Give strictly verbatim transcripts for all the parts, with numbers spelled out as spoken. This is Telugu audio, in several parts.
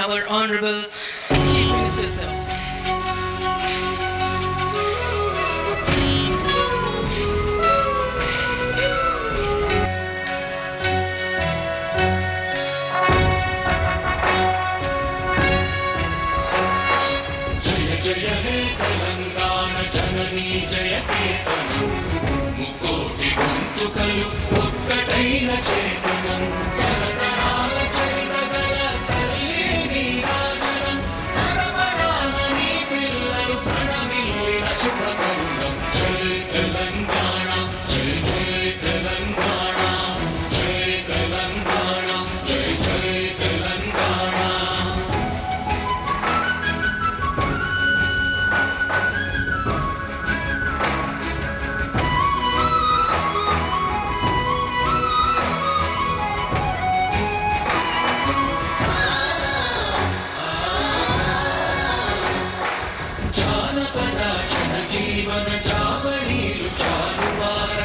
our Honorable Chief Minister, sir. जय हे तेलंगाना जननी जय केतनं मुकोटि गొంతుకలు ఒక్కటైన చేతనం తరతరాల చరితగల తల్లి నీరాజనం పరపరాన నీ పిల్లలు ప్రణమిల్లిన శుభతరుణం జై తెలంగాణ జై జై తెలంగాణ జై తెలంగాణ జై జై తెలంగాణ జీవన చావడీలు చాలువార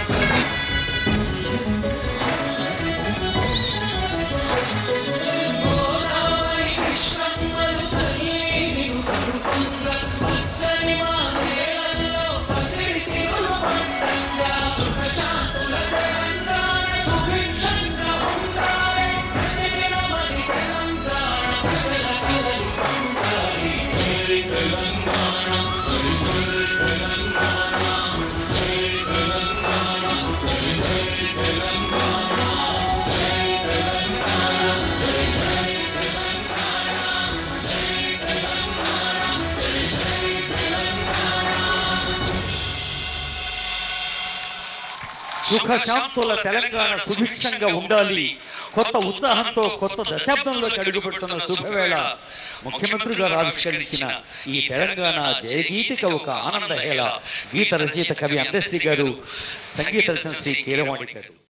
గోదావరి కృష్ణమ్మలు తల్లి నిన్ను కడుపుంగా పచ్చని మా నేలల్లో పసిడి సిరుల పండంగా సుఖశాంతుల తెలంగాణ సుభిక్షంగా ఉండాలి ప్రతిదినమది తెలంగాణ ప్రజల కలలు పండాలి జై తెలంగాణ జై జై తెలంగాణ జై తెలంగాణ జై జై తెలంగాణ జై తెలంగాణ జై జై తెలంగాణ జై తెలంగాణ జై జై తెలంగాణ సుఖ శాంతుల తెలంగాణ సుభిక్షంగా ఉండాలి. కొత్త ఉత్సాహంతో కొత్త దశాబ్దంలోకి అడుగుపెడుతున్న శుభవేళ ముఖ్యమంత్రి గారు ఆవిష్కరించిన ఈ తెలంగాణ జయగీతిక ఒక ఆనందహేళ. గీత రచయిత కవి అందశ్రీ గారు, సంగీత రచన శ్రీ కీరవాణి గారు.